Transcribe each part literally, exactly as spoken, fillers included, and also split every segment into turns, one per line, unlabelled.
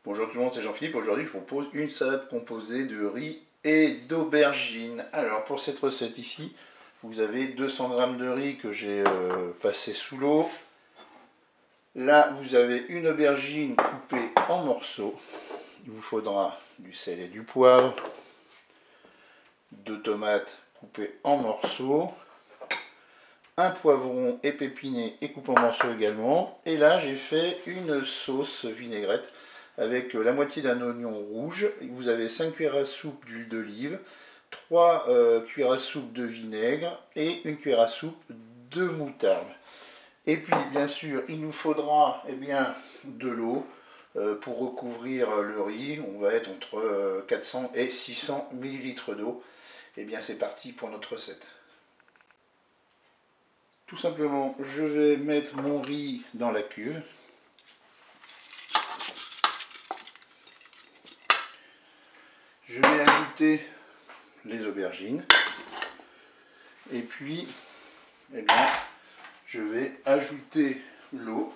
Bonjour tout le monde, c'est Jean-Philippe. Aujourd'hui, je vous propose une salade composée de riz et d'aubergines. Alors, pour cette recette ici, vous avez deux cents grammes de riz que j'ai euh, passé sous l'eau. Là, vous avez une aubergine coupée en morceaux. Il vous faudra du sel et du poivre, deux tomates coupées en morceaux, un poivron épepiné et coupé en morceaux également. Et là, j'ai fait une sauce vinaigrette avec la moitié d'un oignon rouge. Vous avez cinq cuillères à soupe d'huile d'olive, trois euh, cuillères à soupe de vinaigre et une cuillère à soupe de moutarde. Et puis, bien sûr, il nous faudra eh bien, de l'eau euh, pour recouvrir le riz. On va être entre euh, quatre cents et six cents millilitres d'eau. Et bien, c'est parti pour notre recette. Tout simplement, je vais mettre mon riz dans la cuve. Je vais ajouter les aubergines. Et puis, eh bien, je vais ajouter l'eau.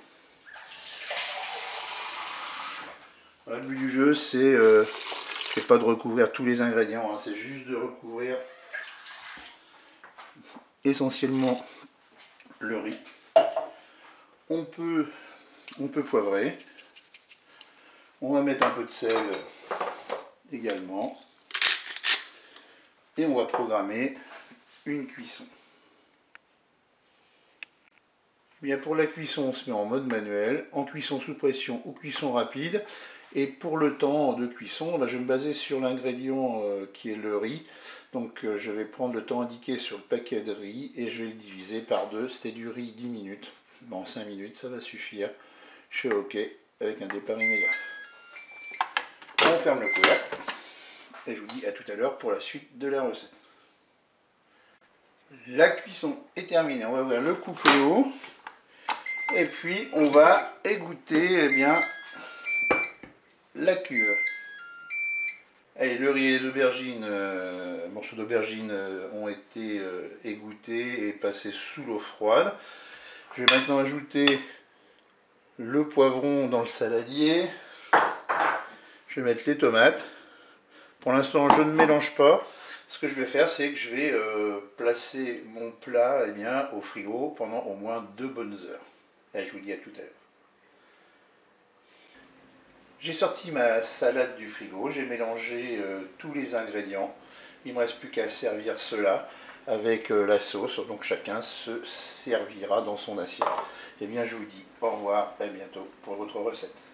Voilà, le but du jeu, c'est euh, pas de recouvrir tous les ingrédients, hein, c'est juste de recouvrir essentiellement le riz. On peut, on peut poivrer. On va mettre un peu de sel également. Et on va programmer une cuisson. Bien, pour la cuisson, on se met en mode manuel, en cuisson sous pression ou cuisson rapide. Et pour le temps de cuisson, là, je vais me baser sur l'ingrédient euh, qui est le riz. Donc euh, je vais prendre le temps indiqué sur le paquet de riz et je vais le diviser par deux. C'était du riz dix minutes. Bon, cinq minutes, ça va suffire. Je fais OK avec un départ immédiat. On ferme le couvercle et je vous dis à tout à l'heure pour la suite de la recette. La cuisson est terminée. On va ouvrir le coupe-l'eau. Et puis on va égoutter eh bien, la cuve. Allez, le riz et les aubergines, euh, morceaux d'aubergine euh, ont été euh, égouttés et passés sous l'eau froide. Je vais maintenant ajouter le poivron dans le saladier. Je vais mettre les tomates. Pour l'instant, je ne mélange pas. Ce que je vais faire, c'est que je vais euh, placer mon plat eh bien, au frigo pendant au moins deux bonnes heures. Et je vous dis à tout à l'heure. J'ai sorti ma salade du frigo, j'ai mélangé euh, tous les ingrédients. Il ne me reste plus qu'à servir cela avec euh, la sauce. Donc chacun se servira dans son assiette. Et bien je vous dis au revoir et à bientôt pour votre recette.